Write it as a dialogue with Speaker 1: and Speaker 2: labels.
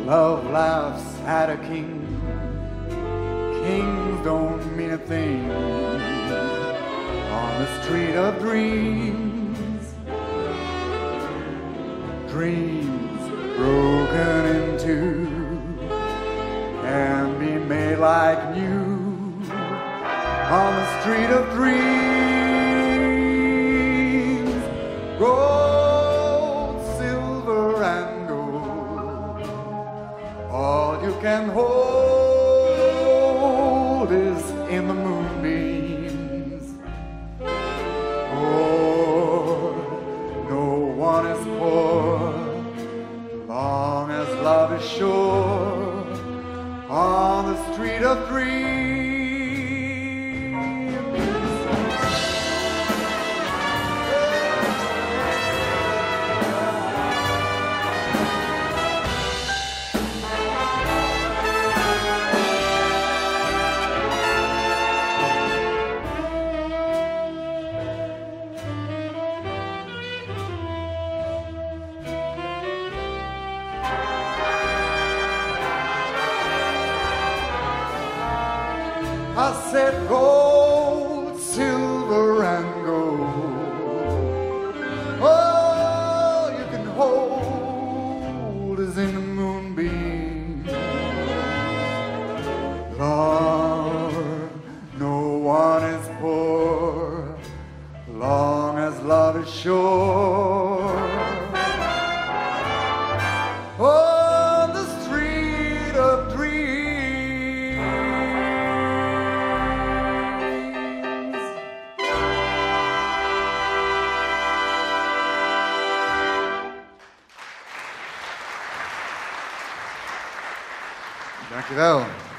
Speaker 1: Love laughs at a king. Kings don't mean a thing on the street of dreams. Dreams broken into can be made like new on the street of dreams. Gold, silver, and gold, all you can hold is in the moonbeams. Poor, no one is poor, long as love is sure on the street of dreams. I said gold, silver, and gold, all you can hold is in the moonbeam. Lord, no one is poor, long as love is sure. On the street of dreams. Dankjewel.